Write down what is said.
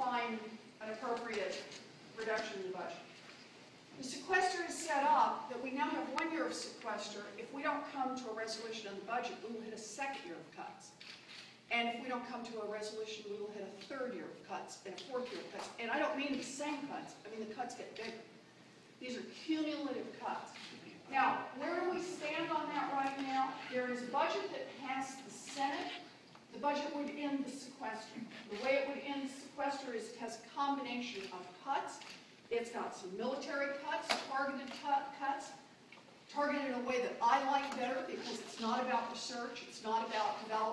find an appropriate reduction in the budget. The sequester is set up that we now have 1 year of sequester. If we don't come to a resolution on the budget, we will hit a second year of cuts. And if we don't come to a resolution, we will hit a third year of cuts and a fourth year of cuts. And I don't mean the same cuts. I mean the cuts get bigger. These are cumulative cuts. Now, where do we stand on that right now? There is a budget that passed the Senate. The budget would end the sequester. The way it would end the sequester is it has a combination of cuts. It's got some military cuts, targeted cuts, targeted in a way that I like better because it's not about research, it's not about development.